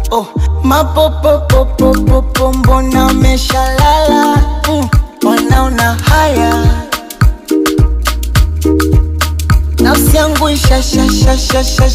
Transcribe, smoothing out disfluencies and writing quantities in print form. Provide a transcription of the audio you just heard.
Oh, mapopopopopopo mbona meshalala? Wanaona haya nafsi yangu ishashashashashasha